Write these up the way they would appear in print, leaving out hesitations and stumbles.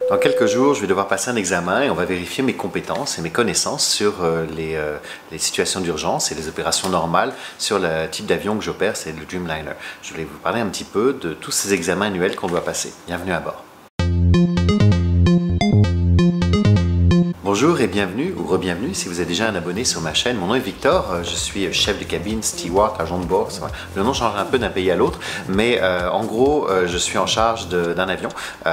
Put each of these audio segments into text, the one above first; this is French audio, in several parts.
Dans quelques jours, je vais devoir passer un examen et on va vérifier mes compétences et mes connaissances sur les situations d'urgence et les opérations normales sur le type d'avion que j'opère, c'est le Dreamliner. Je voulais vous parler un petit peu de tous ces examens annuels qu'on doit passer. Bienvenue à bord. Bonjour et bienvenue ou re-bienvenue si vous êtes déjà un abonné sur ma chaîne. Mon nom est Victor, je suis chef de cabine, steward, agent de bord. Le nom change un peu d'un pays à l'autre, mais en gros, je suis en charge d'un avion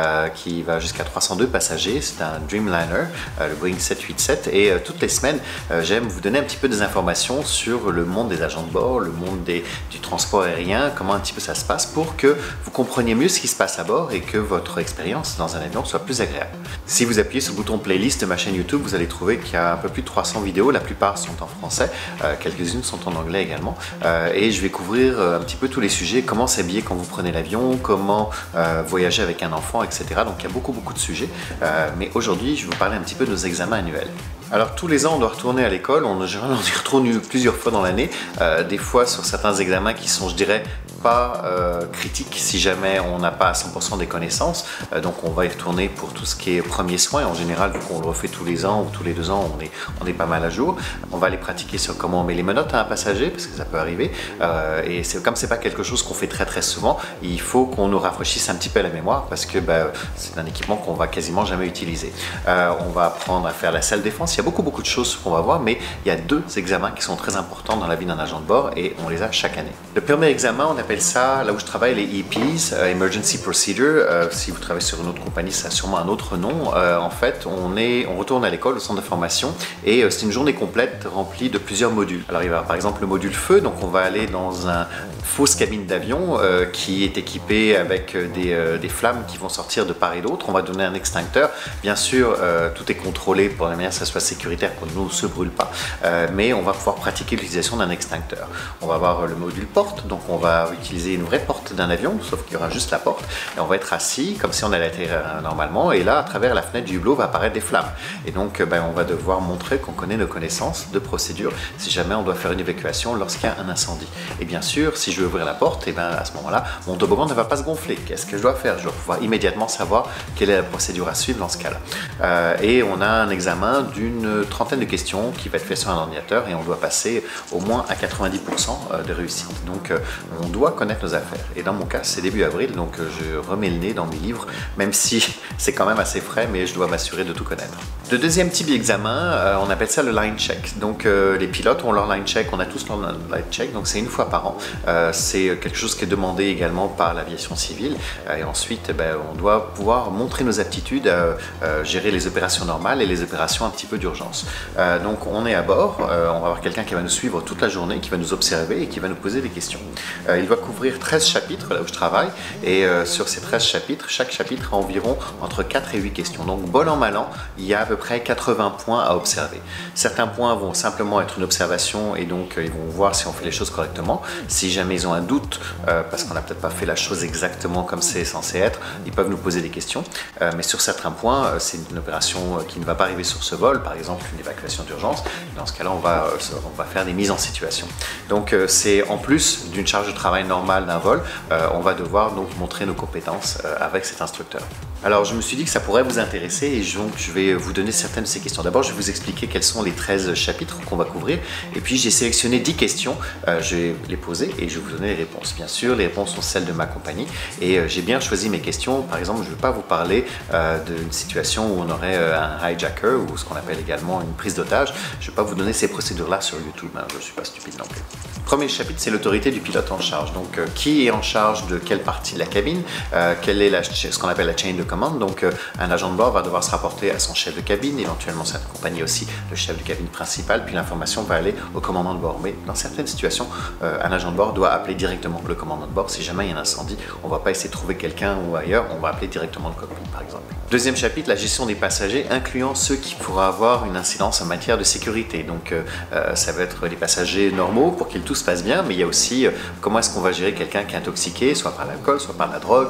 qui va jusqu'à 302 passagers. C'est un Dreamliner, le Boeing 787, et toutes les semaines, j'aime vous donner un petit peu des informations sur le monde des agents de bord, le monde du transport aérien, comment un petit peu ça se passe pour que vous compreniez mieux ce qui se passe à bord et que votre expérience dans un avion soit plus agréable. Si vous appuyez sur le bouton playlist de ma chaîne YouTube, vous allez trouver qu'il y a un peu plus de 300 vidéos, la plupart sont en français, quelques-unes sont en anglais également, et je vais couvrir un petit peu tous les sujets, comment s'habiller quand vous prenez l'avion, comment voyager avec un enfant, etc. Donc il y a beaucoup de sujets, mais aujourd'hui je vais vous parler un petit peu de nos examens annuels. Alors tous les ans on doit retourner à l'école, en général on y retourne plusieurs fois dans l'année, des fois sur certains examens qui sont, je dirais, pas critiques si jamais on n'a pas à 100% des connaissances, donc on va y retourner pour tout ce qui est premiers soins. En général, vu qu'on le refait tous les ans ou tous les 2 ans, on est pas mal à jour. On va aller pratiquer sur comment on met les menottes à un passager, parce que ça peut arriver, et comme c'est pas quelque chose qu'on fait très souvent, il faut qu'on nous rafraîchisse un petit peu la mémoire, parce que c'est un équipement qu'on va quasiment jamais utiliser. On va apprendre à faire la salle défense. Il y a beaucoup de choses qu'on va voir, mais il y a 2 examens qui sont très importants dans la vie d'un agent de bord, et on les a chaque année. Le premier examen, on appelle ça, là où je travaille, les EPs, Emergency Procedure. Si vous travaillez sur une autre compagnie, ça a sûrement un autre nom. En fait, on retourne à l'école, au centre de formation, et c'est une journée complète remplie de plusieurs modules. Alors il va y avoir par exemple le module feu, donc on va aller dans une fausse cabine d'avion qui est équipée avec des flammes qui vont sortir de part et d'autre. On va donner un extincteur. Bien sûr, tout est contrôlé pour la manière que ça soit sécuritaire, qu'on ne se brûle pas, mais on va pouvoir pratiquer l'utilisation d'un extincteur. On va avoir le module porte, donc on va utiliser une vraie porte d'un avion, sauf qu'il y aura juste la porte, et on va être assis comme si on allait atterrir normalement, et là, à travers la fenêtre du hublot, va apparaître des flammes. Et donc, on va devoir montrer qu'on connaît nos connaissances de procédure si jamais on doit faire une évacuation lorsqu'il y a un incendie. Et bien sûr, si je veux ouvrir la porte, et à ce moment-là, mon toboggan ne va pas se gonfler. Qu'est-ce que je dois faire? Je dois pouvoir immédiatement savoir quelle est la procédure à suivre dans ce cas-là. Et on a un examen d'une trentaine de questions qui va être fait sur un ordinateur, et on doit passer au moins à 90% de réussite. Donc, on doit connaître nos affaires. Et dans mon cas, c'est début avril, donc je remets le nez dans mes livres, même si c'est quand même assez frais, mais je dois m'assurer de tout connaître. Le deuxième type d'examen, on appelle ça le line check. Donc les pilotes ont leur line check, on a tous leur line check, donc c'est une fois par an. C'est quelque chose qui est demandé également par l'aviation civile. Et ensuite, on doit pouvoir montrer nos aptitudes à gérer les opérations normales et les opérations un petit peu d'urgence. Donc on est à bord, on va avoir quelqu'un qui va nous suivre toute la journée, qui va nous observer et qui va nous poser des questions. Il va couvrir 13 chapitres là où je travaille, et sur ces 13 chapitres, chaque chapitre a environ entre 4 et 8 questions. Donc bon an mal an, il y a à peu près 80 points à observer. Certains points vont simplement être une observation, et donc ils vont voir si on fait les choses correctement. Si jamais ils ont un doute, parce qu'on n'a peut-être pas fait la chose exactement comme c'est censé être, ils peuvent nous poser des questions. Mais sur certains points, c'est une opération qui ne va pas arriver sur ce vol, par exemple une évacuation d'urgence. Dans ce cas-là, on va faire des mises en situation. Donc c'est en plus d'une charge de travail normale d'un vol, on va devoir donc montrer nos compétences avec cet instructeur. Alors je me suis dit que ça pourrait vous intéresser, et donc je vais vous donner certaines de ces questions. D'abord, je vais vous expliquer quels sont les 13 chapitres qu'on va couvrir, et puis j'ai sélectionné 10 questions, je vais les poser et je vais vous donner les réponses. Bien sûr, les réponses sont celles de ma compagnie, et j'ai bien choisi mes questions. Par exemple, je ne vais pas vous parler d'une situation où on aurait un hijacker, ou ce qu'on appelle également une prise d'otage. Je ne vais pas vous donner ces procédures-là sur YouTube, je ne suis pas stupide non plus. Premier chapitre, c'est l'autorité du pilote en charge. Donc, qui est en charge de quelle partie de la cabine, quelle est ce qu'on appelle la chain de commande. Donc, un agent de bord va devoir se rapporter à son chef de cabine, éventuellement sa compagnie aussi, le chef de cabine principal, puis l'information va aller au commandant de bord. Mais dans certaines situations, un agent de bord doit appeler directement le commandant de bord. Si jamais il y a un incendie, on ne va pas essayer de trouver quelqu'un ou ailleurs, on va appeler directement le cockpit, par exemple. Deuxième chapitre, la gestion des passagers, incluant ceux qui pourraient avoir une incidence en matière de sécurité. Donc, ça va être les passagers normaux pour qu'ils tout se passe bien, mais il y a aussi comment est-ce qu'on va gérer quelqu'un qui est intoxiqué, soit par l'alcool, soit par la drogue, ou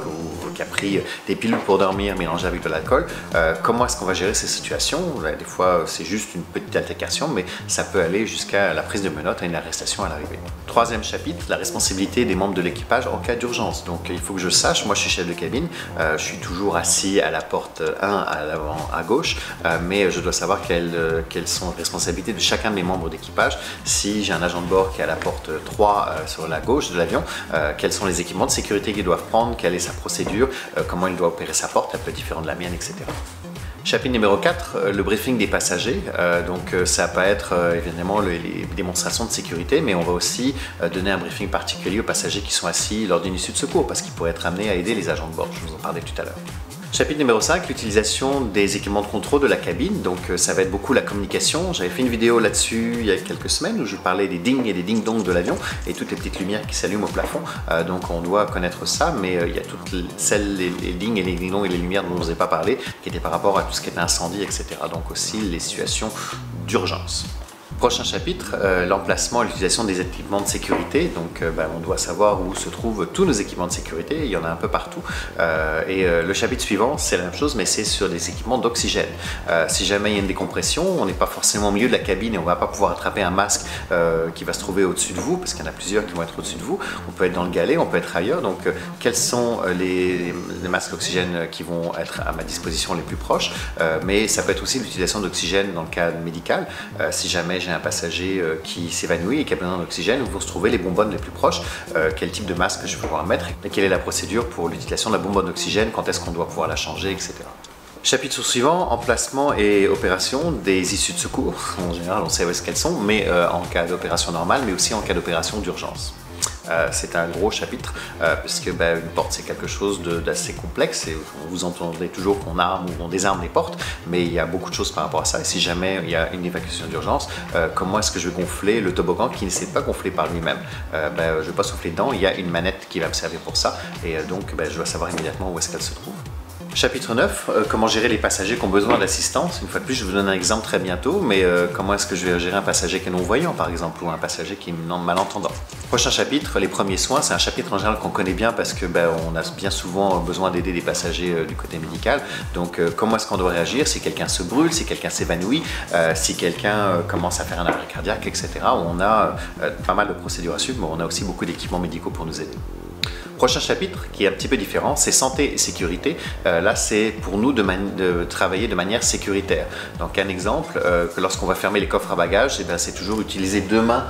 qui a pris des pilules pour dormir mélangées avec de l'alcool. Comment est-ce qu'on va gérer ces situations? Des fois, c'est juste une petite altercation, mais ça peut aller jusqu'à la prise de menottes et une arrestation à l'arrivée. Troisième chapitre, la responsabilité des membres de l'équipage en cas d'urgence. Donc il faut que je sache, moi je suis chef de cabine, je suis toujours assis à la porte 1 à l'avant à gauche, mais je dois savoir quelles sont les responsabilités de chacun de mes membres d'équipage. Si j'ai un agent de bord qui est à la porte 3 sur la gauche de l'avion, quels sont les équipements de sécurité qu'ils doivent prendre, quelle est sa procédure, comment il doit opérer sa porte, elle peut être différente de la mienne, etc. Chapitre numéro 4, le briefing des passagers. Donc ça peut être évidemment les démonstrations de sécurité, mais on va aussi donner un briefing particulier aux passagers qui sont assis lors d'une issue de secours, parce qu'ils pourraient être amenés à aider les agents de bord. Je vous en parlais tout à l'heure. Chapitre numéro 5, l'utilisation des équipements de contrôle de la cabine. Donc ça va être beaucoup la communication. J'avais fait une vidéo là-dessus il y a quelques semaines où je parlais des ding et des ding-dong de l'avion et toutes les petites lumières qui s'allument au plafond. Donc on doit connaître ça, mais il y a toutes les ding et les ding-dong et les lumières dont je ne vous ai pas parlé, qui étaient par rapport à tout ce qui est incendie, etc. Donc aussi les situations d'urgence. Prochain chapitre, l'emplacement et l'utilisation des équipements de sécurité. Donc on doit savoir où se trouvent tous nos équipements de sécurité, il y en a un peu partout. Le chapitre suivant, c'est la même chose, mais c'est sur des équipements d'oxygène. Si jamais il y a une décompression, on n'est pas forcément au milieu de la cabine et on ne va pas pouvoir attraper un masque qui va se trouver au-dessus de vous, parce qu'il y en a plusieurs qui vont être au-dessus de vous. On peut être dans le galet, on peut être ailleurs. Donc quels sont les masques d'oxygène qui vont être à ma disposition les plus proches, mais ça peut être aussi l'utilisation d'oxygène dans le cas médical. Si jamais j'ai un passager qui s'évanouit et qui a besoin d'oxygène, où vont se trouver les bonbonnes les plus proches, quel type de masque je vais pouvoir mettre et quelle est la procédure pour l'utilisation de la bonbonne d'oxygène, quand est-ce qu'on doit pouvoir la changer, etc. Chapitre suivant, emplacement et opération des issues de secours. En général, on sait où est-ce qu'elles sont, mais en cas d'opération normale, mais aussi en cas d'opération d'urgence. C'est un gros chapitre puisque une porte c'est quelque chose d'assez complexe et vous entendez toujours qu'on arme ou on désarme les portes, mais il y a beaucoup de choses par rapport à ça. Et si jamais il y a une évacuation d'urgence, comment est-ce que je vais gonfler le toboggan qui ne s'est pas gonflé par lui-même? Je ne vais pas souffler dedans, il y a une manette qui va me servir pour ça et donc je dois savoir immédiatement où est-ce qu'elle se trouve. Chapitre 9, comment gérer les passagers qui ont besoin d'assistance. Une fois de plus, je vous donne un exemple très bientôt, mais comment est-ce que je vais gérer un passager qui est non-voyant, par exemple, ou un passager qui est malentendant. Prochain chapitre, les premiers soins. C'est un chapitre en général qu'on connaît bien parce que on a bien souvent besoin d'aider des passagers du côté médical. Donc, comment est-ce qu'on doit réagir si quelqu'un se brûle, si quelqu'un s'évanouit, si quelqu'un commence à faire un arrêt cardiaque, etc. On a pas mal de procédures à suivre, mais on a aussi beaucoup d'équipements médicaux pour nous aider. Prochain chapitre qui est un petit peu différent, c'est santé et sécurité. Là, c'est pour nous de travailler de manière sécuritaire. Donc un exemple, que lorsqu'on va fermer les coffres à bagages, c'est toujours utiliser deux mains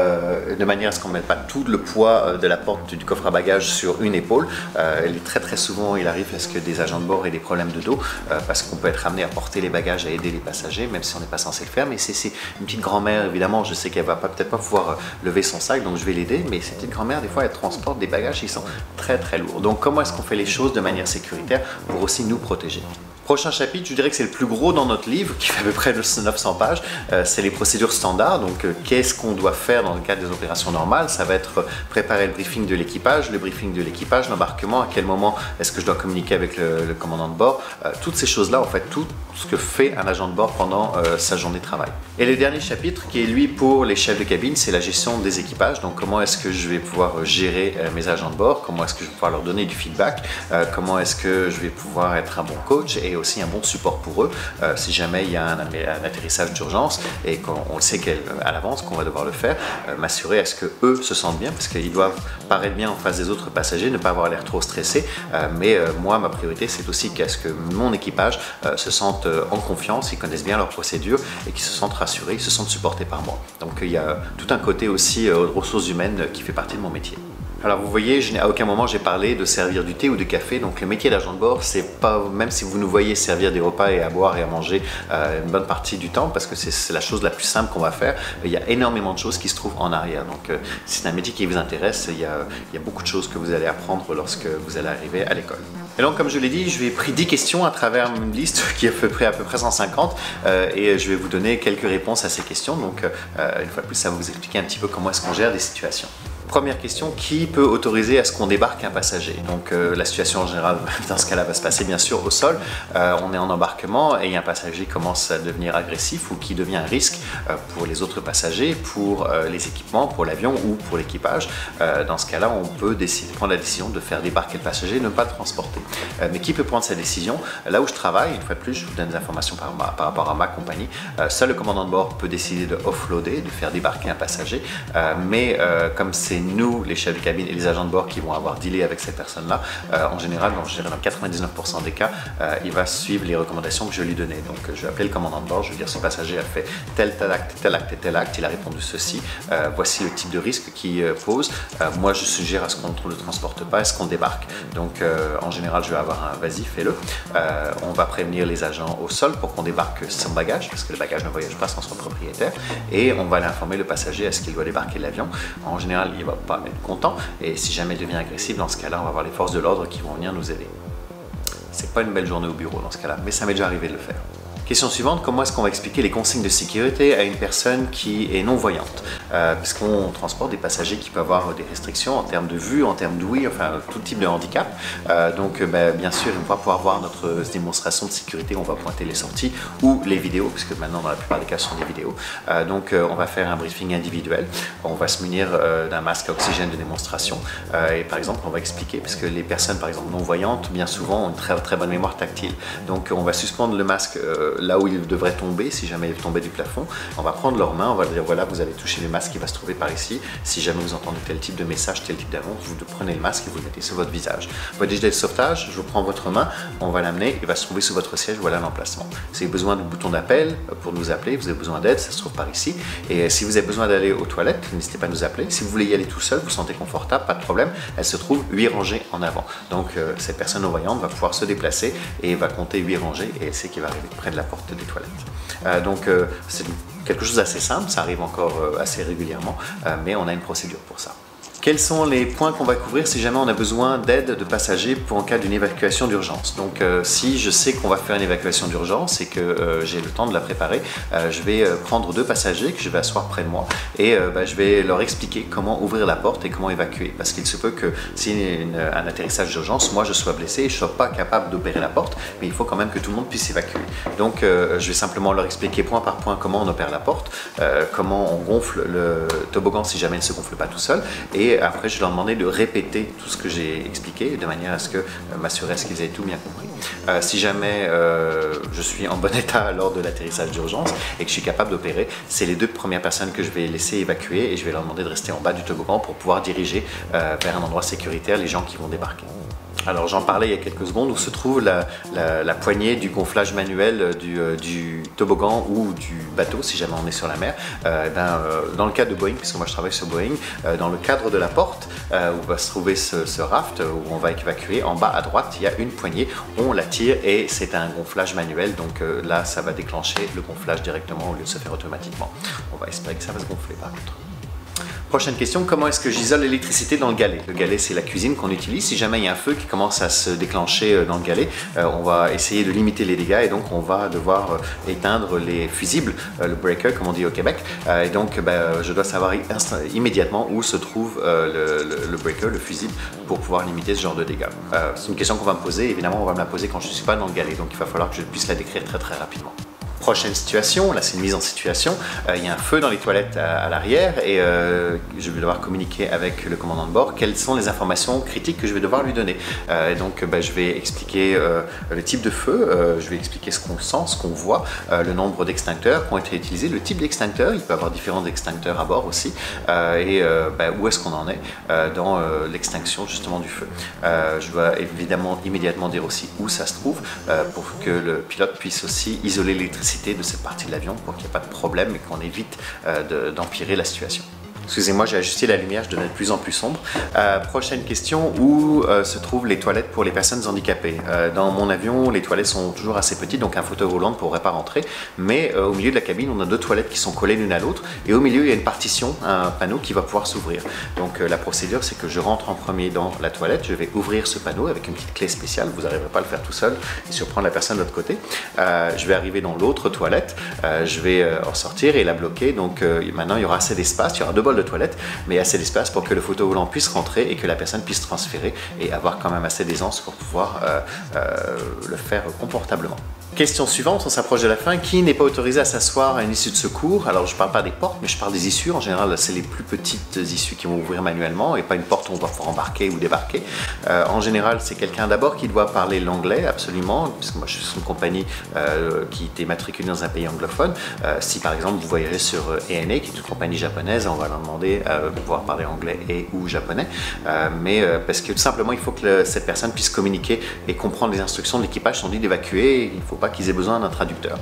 de manière à ce qu'on ne mette pas tout le poids de la porte du coffre à bagages sur une épaule. Très souvent, il arrive à ce que des agents de bord aient des problèmes de dos parce qu'on peut être amené à porter les bagages, à aider les passagers, même si on n'est pas censé le faire. Mais c'est une petite grand-mère, évidemment, je sais qu'elle va peut-être pas pouvoir lever son sac, donc je vais l'aider. Mais cette petite grand-mère, des fois, elle transporte des bagages qui sont très lourd. Donc comment est-ce qu'on fait les choses de manière sécuritaire pour aussi nous protéger? Prochain chapitre, je dirais que c'est le plus gros dans notre livre, qui fait à peu près 900 pages, c'est les procédures standards. Donc qu'est-ce qu'on doit faire dans le cadre des opérations normales? Ça va être préparer le briefing de l'équipage, l'embarquement, à quel moment est-ce que je dois communiquer avec le commandant de bord, toutes ces choses-là, en fait, tout ce que fait un agent de bord pendant sa journée de travail. Et le dernier chapitre, qui est lui pour les chefs de cabine, c'est la gestion des équipages. Donc comment est-ce que je vais pouvoir gérer mes agents de bord, comment est-ce que je vais pouvoir leur donner du feedback, comment est-ce que je vais pouvoir être un bon coach et aussi un bon support pour eux si jamais il y a un atterrissage d'urgence et qu'on le sait à l'avance qu'on va devoir le faire, m'assurer à ce que eux se sentent bien parce qu'ils doivent paraître bien en face des autres passagers, ne pas avoir l'air trop stressé, mais moi ma priorité c'est aussi qu'à ce que mon équipage se sente en confiance, ils connaissent bien leurs procédures et qu'ils se sentent rassurés, ils se sentent supportés par moi. Donc il y a tout un côté aussi ressources humaines qui fait partie de mon métier. Alors vous voyez, à aucun moment j'ai parlé de servir du thé ou du café, donc le métier d'agent de bord, c'est pas, même si vous nous voyez servir des repas et à boire et à manger une bonne partie du temps, parce que c'est la chose la plus simple qu'on va faire, il y a énormément de choses qui se trouvent en arrière. Donc si c'est un métier qui vous intéresse, il y a beaucoup de choses que vous allez apprendre lorsque vous allez arriver à l'école. Et donc comme je l'ai dit, je vais pris 10 questions à travers une liste qui est à peu près 150 et je vais vous donner quelques réponses à ces questions. Donc une fois de plus, ça va vous expliquer un petit peu comment est-ce qu'on gère des situations. Première question, qui peut autoriser à ce qu'on débarque un passager? Donc la situation en général dans ce cas-là va se passer bien sûr au sol. On est en embarquement et un passager commence à devenir agressif ou qui devient un risque pour les autres passagers, pour les équipements, pour l'avion ou pour l'équipage. Dans ce cas-là, on peut prendre la décision de faire débarquer le passager et ne pas le transporter. Mais qui peut prendre cette décision? Là où je travaille, une fois de plus, je vous donne des informations par rapport à ma compagnie. Seul le commandant de bord peut décider de offloader, de faire débarquer un passager. Mais comme c'est nous, les chefs de cabine et les agents de bord qui vont avoir dealé avec cette personne-là, en général, dans 99% des cas, il va suivre les recommandations que je lui donnais. Donc je vais appeler le commandant de bord, je vais dire ce passager a fait tel acte, tel acte et tel acte, il a répondu ceci, voici le type de risque qu'il pose, moi je suggère à ce qu'on ne le transporte pas, est-ce qu'on débarque? Donc en général je vais avoir un vas-y, fais-le. On va prévenir les agents au sol pour qu'on débarque son bagage, parce que le bagage ne voyage pas sans son propriétaire, et on va aller informer le passager à ce qu'il doit débarquer l'avion. En général il ne va pas être content, et si jamais il devient agressif, dans ce cas-là on va avoir les forces de l'ordre qui vont venir nous aider. C'est pas une belle journée au bureau dans ce cas-là, mais ça m'est déjà arrivé de le faire. Question suivante, comment est-ce qu'on va expliquer les consignes de sécurité à une personne qui est non-voyante? Puisqu'on transporte des passagers qui peuvent avoir des restrictions en termes de vue, en termes d'ouïe, enfin tout type de handicap. Donc bien sûr, on va pouvoir voir notre démonstration de sécurité, on va pointer les sorties ou les vidéos, puisque maintenant dans la plupart des cas ce sont des vidéos. Donc on va faire un briefing individuel, on va se munir d'un masque à oxygène de démonstration. Et par exemple, on va expliquer, parce que les personnes par exemple non-voyantes, bien souvent ont une très bonne mémoire tactile. Donc on va suspendre le masque là où il devrait tomber, si jamais il tombait du plafond. On va prendre leurs mains, on va leur dire voilà, vous allez toucher le masque qui va se trouver par ici. Si jamais vous entendez tel type de message, tel type d'annonce, vous prenez le masque et vous le mettez sur votre visage. Votre gilet de sauvetage, je prends votre main, on va l'amener, il va se trouver sous votre siège, voilà l'emplacement. Si vous avez besoin de bouton d'appel pour nous appeler, vous avez besoin d'aide, ça se trouve par ici. Et si vous avez besoin d'aller aux toilettes, n'hésitez pas à nous appeler. Si vous voulez y aller tout seul, vous vous sentez confortable, pas de problème, elle se trouve 8 rangées en avant. Donc cette personne non-voyante va pouvoir se déplacer et va compter 8 rangées et elle sait qu'il va arriver près de la porte des toilettes. C'est quelque chose d'assez simple, ça arrive encore assez régulièrement, mais on a une procédure pour ça. Quels sont les points qu'on va couvrir si jamais on a besoin d'aide de passagers en cas d'une évacuation d'urgence? Donc si je sais qu'on va faire une évacuation d'urgence et que j'ai le temps de la préparer, je vais prendre 2 passagers que je vais asseoir près de moi et je vais leur expliquer comment ouvrir la porte et comment évacuer. Parce qu'il se peut que s'il y a un atterrissage d'urgence, moi je sois blessé et je ne sois pas capable d'opérer la porte, mais il faut quand même que tout le monde puisse évacuer. Donc je vais simplement leur expliquer point par point comment on opère la porte, comment on gonfle le toboggan si jamais il ne se gonfle pas tout seul, et après je vais leur demander de répéter tout ce que j'ai expliqué de manière à ce que m'assurer à ce qu'ils aient tout bien compris. Si jamais je suis en bon état lors de l'atterrissage d'urgence et que je suis capable d'opérer, c'est les 2 premières personnes que je vais laisser évacuer et je vais leur demander de rester en bas du toboggan pour pouvoir diriger vers un endroit sécuritaire les gens qui vont débarquer. Alors j'en parlais il y a quelques secondes, où se trouve la poignée du gonflage manuel du toboggan ou du bateau si jamais on est sur la mer. Dans le cas de Boeing, puisque moi je travaille sur Boeing, dans le cadre de la porte où va se trouver ce raft où on va évacuer, en bas à droite il y a une poignée, on la tire et c'est un gonflage manuel, donc là ça va déclencher le gonflage directement au lieu de se faire automatiquement. On va espérer que ça va se gonfler par contre. Prochaine question, comment est-ce que j'isole l'électricité dans le galet? Le galet, c'est la cuisine qu'on utilise. Si jamais il y a un feu qui commence à se déclencher dans le galet, on va essayer de limiter les dégâts et donc on va devoir éteindre les fusibles, le breaker comme on dit au Québec. Et donc je dois savoir immédiatement où se trouve le breaker, le fusible, pour pouvoir limiter ce genre de dégâts. C'est une question qu'on va me poser, évidemment on va me la poser quand je ne suis pas dans le galet, donc il va falloir que je puisse la décrire très rapidement. Prochaine situation, là c'est une mise en situation, il y a un feu dans les toilettes à l'arrière et je vais devoir communiquer avec le commandant de bord quelles sont les informations critiques que je vais devoir lui donner. Et donc je vais expliquer le type de feu, je vais expliquer ce qu'on sent, ce qu'on voit, le nombre d'extincteurs qui ont été utilisés, le type d'extincteur, il peut y avoir différents extincteurs à bord aussi, et où est-ce qu'on en est dans l'extinction justement du feu. Je dois évidemment immédiatement dire aussi où ça se trouve pour que le pilote puisse aussi isoler l'électricité de cette partie de l'avion pour qu'il n'y ait pas de problème et qu'on évite d'empirer la situation. Excusez-moi, j'ai ajusté la lumière, je deviens de plus en plus sombre. Prochaine question, où se trouvent les toilettes pour les personnes handicapées? Dans mon avion, les toilettes sont toujours assez petites, donc un fauteuil roulant ne pourrait pas rentrer, mais au milieu de la cabine, on a 2 toilettes qui sont collées l'une à l'autre, et au milieu, il y a une partition, un panneau qui va pouvoir s'ouvrir. Donc la procédure, c'est que je rentre en premier dans la toilette, je vais ouvrir ce panneau avec une petite clé spéciale, vous n'arriverez pas à le faire tout seul, et surprendre la personne de l'autre côté. Je vais arriver dans l'autre toilette, je vais en sortir et la bloquer, donc maintenant il y aura assez d'espace, il y aura 2 bols bol de toilette, mais assez d'espace pour que le fauteuil roulant puisse rentrer et que la personne puisse transférer et avoir quand même assez d'aisance pour pouvoir le faire confortablement. Question suivante, on s'approche de la fin. Qui n'est pas autorisé à s'asseoir à une issue de secours? Alors je ne parle pas des portes, mais je parle des issues. En général, c'est les plus petites issues qui vont ouvrir manuellement et pas une porte où on doit pouvoir embarquer ou débarquer. En général, c'est quelqu'un d'abord qui doit parler l'anglais, absolument, puisque moi je suis sur une compagnie qui est immatriculée dans un pays anglophone. Si par exemple vous voyagez sur ANA, qui est une compagnie japonaise, on va leur demander de pouvoir parler anglais et ou japonais. Parce que tout simplement, il faut que cette personne puisse communiquer et comprendre les instructions de l'équipage, sont dit d'évacuer. Il faut pas qu'ils aient besoin d'un traducteur.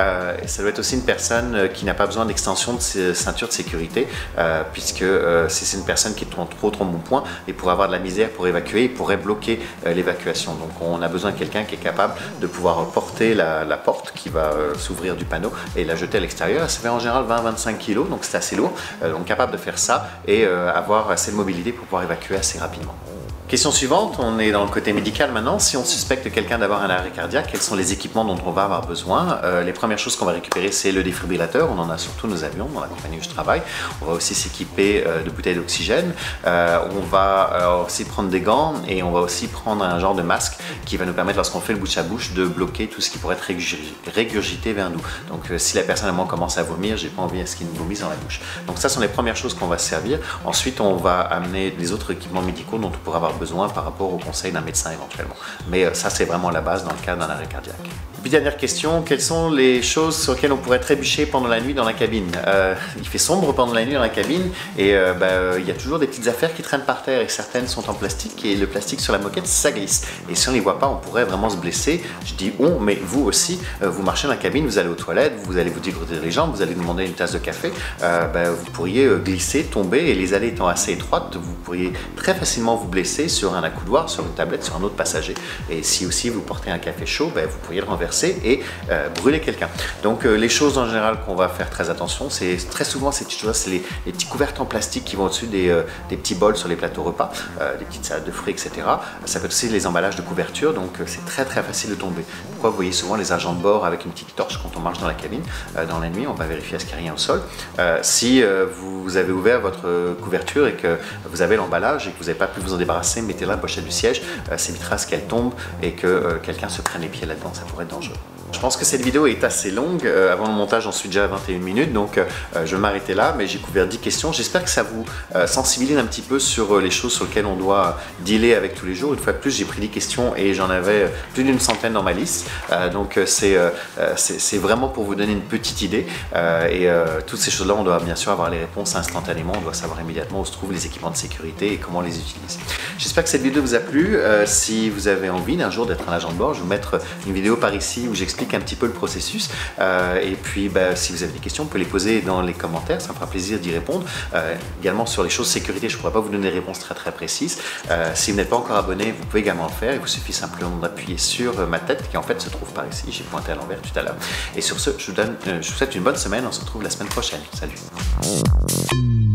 Ça doit être aussi une personne qui n'a pas besoin d'extension de ceinture de sécurité, puisque si c'est une personne qui est trop en bon point et pour avoir de la misère pour évacuer, il pourrait bloquer l'évacuation. Donc on a besoin de quelqu'un qui est capable de pouvoir porter la porte qui va s'ouvrir du panneau et la jeter à l'extérieur. Ça fait en général 20-25 kg, donc c'est assez lourd. Donc capable de faire ça et avoir assez de mobilité pour pouvoir évacuer assez rapidement. Question suivante, on est dans le côté médical maintenant. Si on suspecte quelqu'un d'avoir un arrêt cardiaque, quels sont les équipements dont on va avoir besoin? Les premières choses qu'on va récupérer, c'est le défibrillateur. On en a sur tous nos avions, dans la compagnie où je travaille. On va aussi s'équiper de bouteilles d'oxygène. On va aussi prendre des gants et on va aussi prendre un genre de masque qui va nous permettre, lorsqu'on fait le bouche à bouche, de bloquer tout ce qui pourrait être régurgité vers nous. Donc si la personne à moi commence à vomir, j'ai pas envie à ce qu'il nous vomisse dans la bouche. Donc ça sont les premières choses qu'on va se servir. Ensuite, on va amener des autres équipements médicaux dont on pourra avoir besoin par rapport au conseil d'un médecin éventuellement. Mais ça, c'est vraiment la base dans le cas d'un arrêt cardiaque. Et puis dernière question, quelles sont les choses sur lesquelles on pourrait trébucher pendant la nuit dans la cabine? Il fait sombre pendant la nuit dans la cabine et il y a toujours des petites affaires qui traînent par terre et certaines sont en plastique et le plastique sur la moquette, ça glisse. Et si on ne les voit pas, on pourrait vraiment se blesser. Je dis on, mais vous aussi, vous marchez dans la cabine, vous allez aux toilettes, vous allez vous dégourdir les jambes, vous allez demander une tasse de café, vous pourriez glisser, tomber et les allées étant assez étroites, vous pourriez très facilement vous blesser sur un accoudoir, sur une tablette, sur un autre passager. Et si aussi vous portez un café chaud, vous pourriez le renverser et brûler quelqu'un. Donc les choses en général qu'on va faire très attention, c'est très souvent ces petites choses, c'est les petits couvertles en plastique qui vont au-dessus des petits bols sur les plateaux repas, des petites salades de fruits, etc. Ça peut être aussi les emballages de couverture, donc c'est très facile de tomber. Pourquoi vous voyez souvent les agents de bord avec une petite torche quand on marche dans la cabine, dans la nuit, on va vérifier à ce qu'il n'y a rien au sol. Si vous avez ouvert votre couverture et que vous avez l'emballage et que vous n'avez pas pu vous en débarrasser, mettez-la à la pochette du siège, c'est évitera ce qu'elle tombe et que quelqu'un se prenne les pieds là-dedans, ça pourrait être dangereux. Je pense que cette vidéo est assez longue, avant le montage j'en suis déjà à 21 minutes, donc je vais m'arrêter là, mais j'ai couvert 10 questions. J'espère que ça vous sensibilise un petit peu sur les choses sur lesquelles on doit dealer avec tous les jours. Une fois de plus, j'ai pris 10 questions et j'en avais plus d'une centaine dans ma liste, donc c'est vraiment pour vous donner une petite idée, toutes ces choses-là, on doit bien sûr avoir les réponses instantanément, on doit savoir immédiatement où se trouvent les équipements de sécurité et comment les utiliser. J'espère que cette vidéo vous a plu. Si vous avez envie d'un jour d'être un agent de bord, je vais vous mettre une vidéo par ici où j'explique un petit peu le processus et puis si vous avez des questions, vous pouvez les poser dans les commentaires, ça me fera plaisir d'y répondre. Également sur les choses sécurité, je ne pourrais pas vous donner des réponses très précises. Si vous n'êtes pas encore abonné, vous pouvez également le faire, il vous suffit simplement d'appuyer sur ma tête qui en fait se trouve par ici, j'ai pointé à l'envers tout à l'heure. Et sur ce, je vous souhaite une bonne semaine, on se retrouve la semaine prochaine. Salut!